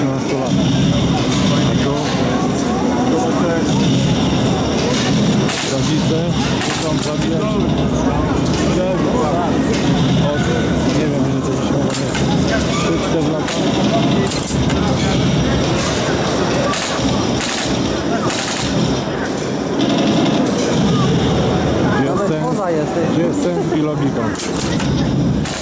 13 lat. A tu rodzice chcą zabijać. Od, nie wiem ile to się mogło mieć. 3-4 lata. Gdzie jest sens i logika?